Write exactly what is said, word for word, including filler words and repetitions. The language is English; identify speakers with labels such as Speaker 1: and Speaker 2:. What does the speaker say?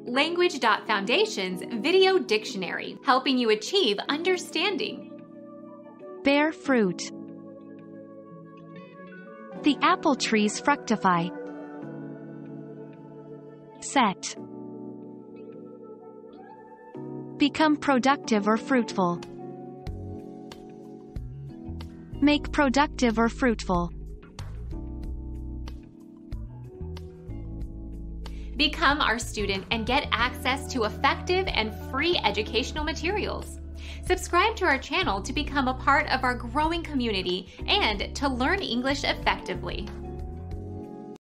Speaker 1: Language dot Foundation's Video Dictionary, helping you achieve understanding.
Speaker 2: Bear fruit. The apple trees fructify. Set. Become productive or fruitful. Make productive or fruitful.
Speaker 1: Become our student and get access to effective and free educational materials. Subscribe to our channel to become a part of our growing community and to learn English effectively.